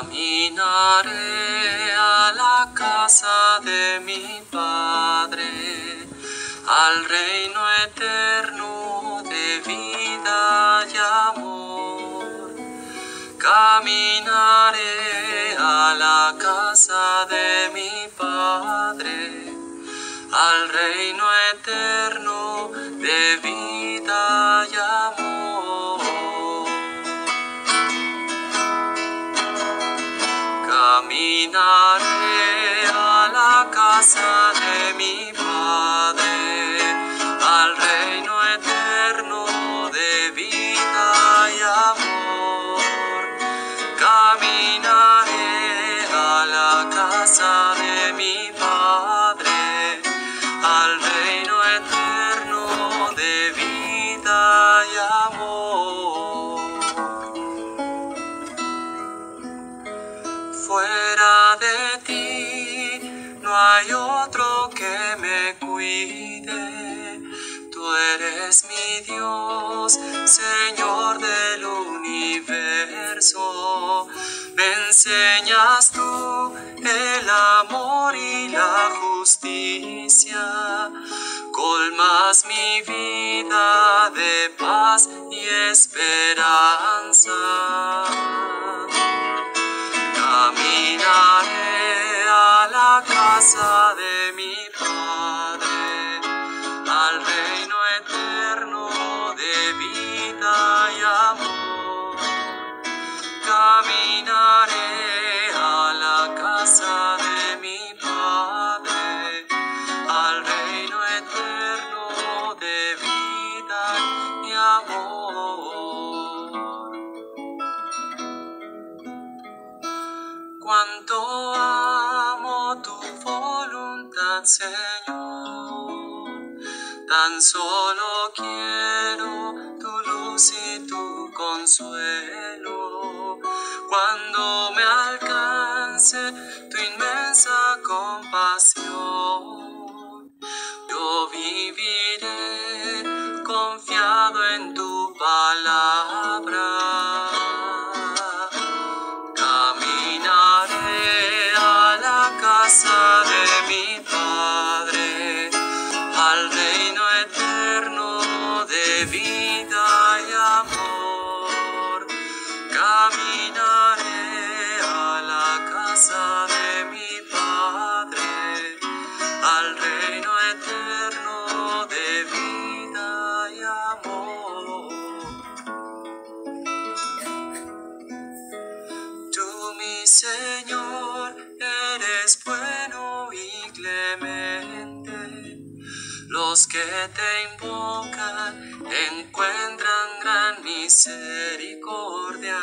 Caminaré a la casa de mi Padre, al reino eterno de vida y amor. Caminaré a la casa de mi Padre, al reino eterno de vida y amor. Caminaré a la casa de mi Padre, al reino eterno de vida y amor. Caminaré a la casa de mi Padre, al reino eterno de vida y amor. Fuera de ti no hay otro que me cuide. Tú eres mi Dios, Señor del universo. Me enseñas tú el amor y la justicia. Colmas mi vida de paz y esperanza. Caminaré a la casa de mi Padre, al reino eterno de vida y amor. Caminaré a la casa de mi Padre, al reino eterno de vida y amor. Cuánto amo tu voluntad, Señor. Tan solo quiero tu luz y tu consuelo. Cuando me alcance tu inmensa compasión, yo viviré confiado en tu palabra. Caminaré a la casa de mi Padre, al reino eterno de vida y amor. Caminaré a la casa de mi Padre, al reino eterno de vida y amor. Tú, mi Señor, eres bueno y clemente. Los que te invocan encuentran gran misericordia.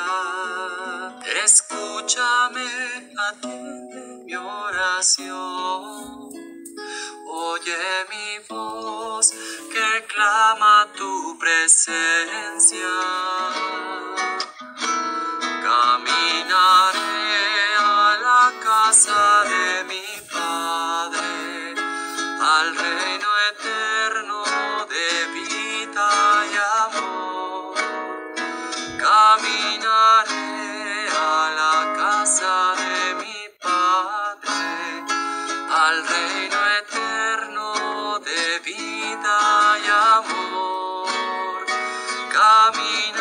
Escúchame, atiende mi oración. Oye mi voz que clama tu presencia. Caminaré a la casa de mi Padre, al reino eterno de vida y amor. Caminaré a la casa de mi Padre, al reino eterno de vida y amor. Caminaré